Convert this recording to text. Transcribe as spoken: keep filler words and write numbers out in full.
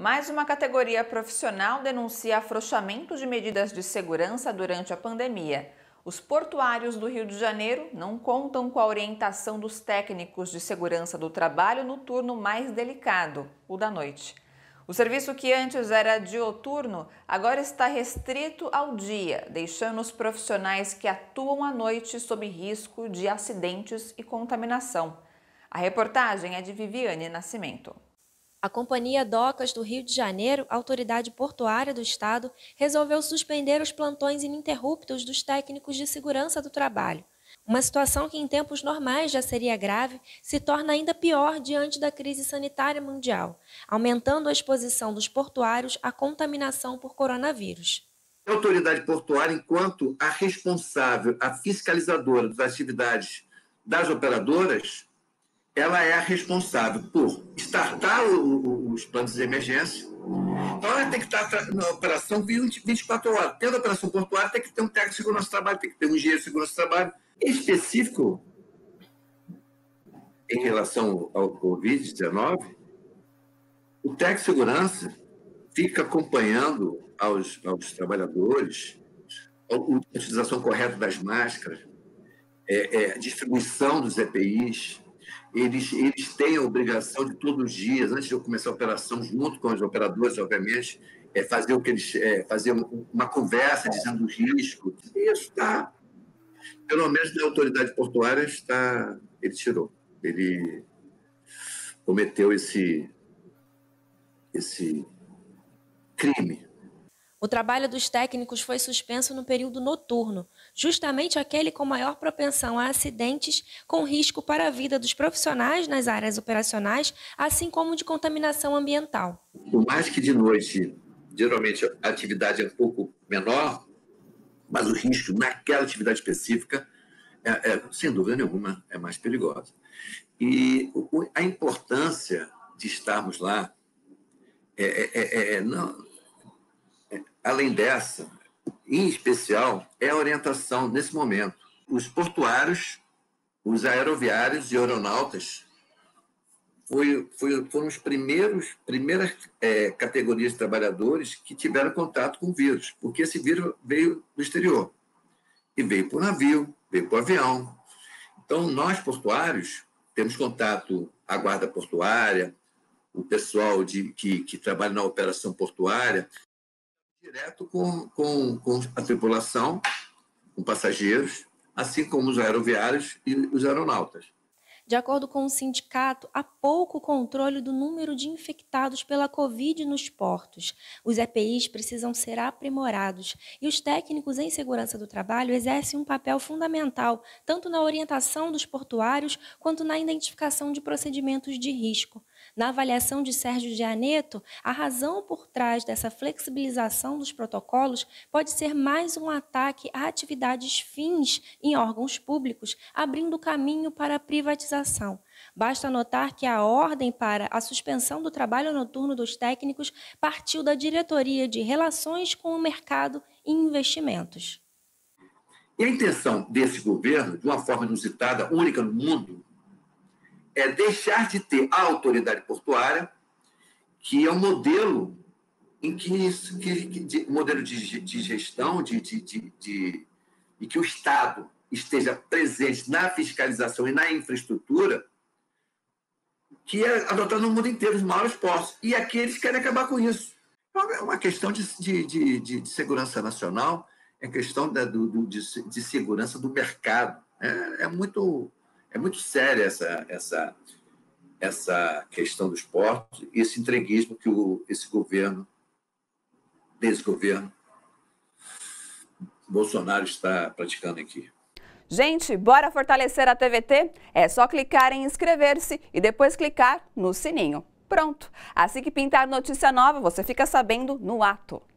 Mais uma categoria profissional denuncia afrouxamento de medidas de segurança durante a pandemia. Os portuários do Rio de Janeiro não contam com a orientação dos técnicos de segurança do trabalho no turno mais delicado, o da noite. O serviço que antes era dioturno agora está restrito ao dia, deixando os profissionais que atuam à noite sob risco de acidentes e contaminação. A reportagem é de Viviane Nascimento. A Companhia Docas do Rio de Janeiro, autoridade portuária do estado, resolveu suspender os plantões ininterruptos dos técnicos de segurança do trabalho. Uma situação que em tempos normais já seria grave, se torna ainda pior diante da crise sanitária mundial, aumentando a exposição dos portuários à contaminação por coronavírus. A autoridade portuária, enquanto a responsável, a fiscalizadora das atividades das operadoras, ela é a responsável por startar o, o, os planos de emergência. Então, ela tem que estar na operação vinte e quatro horas. Tendo a operação portuária, tem que ter um técnico de segurança do trabalho, tem que ter um engenheiro de segurança do trabalho. Em específico, em relação ao covid dezenove, o técnico de segurança fica acompanhando aos, aos trabalhadores a utilização correta das máscaras, é, é, a distribuição dos E P Is. Eles, eles têm a obrigação de todos os dias, antes de eu começar a operação, junto com os operadores, obviamente, é fazer o que eles é, fazer uma conversa dizendo os riscos. E isso está, pelo menos da autoridade portuária, está, ele tirou. Ele cometeu esse, esse crime. O trabalho dos técnicos foi suspenso no período noturno, justamente aquele com maior propensão a acidentes com risco para a vida dos profissionais nas áreas operacionais, assim como de contaminação ambiental. Por mais que de noite, geralmente a atividade é um pouco menor, mas o risco naquela atividade específica, é, é, sem dúvida nenhuma, é mais perigosa. E a importância de estarmos lá é, é, é, não... Além dessa, em especial, é a orientação nesse momento. Os portuários, os aeroviários e aeronautas foi, foi, foram os primeiros primeiras é, categorias de trabalhadores que tiveram contato com o vírus, porque esse vírus veio do exterior e veio por navio, veio por avião. Então, nós, portuários, temos contato a guarda portuária, o pessoal de, que, que trabalha na operação portuária, direto com, com, com a tripulação, com passageiros, assim como os aeroviários e os aeronautas. De acordo com o sindicato, há pouco controle do número de infectados pela Covid nos portos. Os E P Is precisam ser aprimorados e os técnicos em segurança do trabalho exercem um papel fundamental, tanto na orientação dos portuários quanto na identificação de procedimentos de risco. Na avaliação de Sérgio Gianeto, a razão por trás dessa flexibilização dos protocolos pode ser mais um ataque a atividades fins em órgãos públicos, abrindo caminho para a privatização. Basta notar que a ordem para a suspensão do trabalho noturno dos técnicos partiu da Diretoria de Relações com o Mercado e Investimentos. E a intenção desse governo, de uma forma inusitada, única no mundo, é deixar de ter a autoridade portuária, que é um modelo em que, que, de, modelo de, de gestão, de, de, de, de, e que o Estado esteja presente na fiscalização e na infraestrutura, que é adotado no mundo inteiro os maiores postos. E aqui eles querem acabar com isso. Então, é uma questão de, de, de, de, de segurança nacional, é questão da, do, do, de, de segurança do mercado. É, é muito... É muito séria essa, essa, essa questão dos portos e esse entreguismo que o, esse governo, desse governo, Bolsonaro está praticando aqui. Gente, bora fortalecer a T V T? É só clicar em inscrever-se e depois clicar no sininho. Pronto! Assim que pintar notícia nova, você fica sabendo no ato.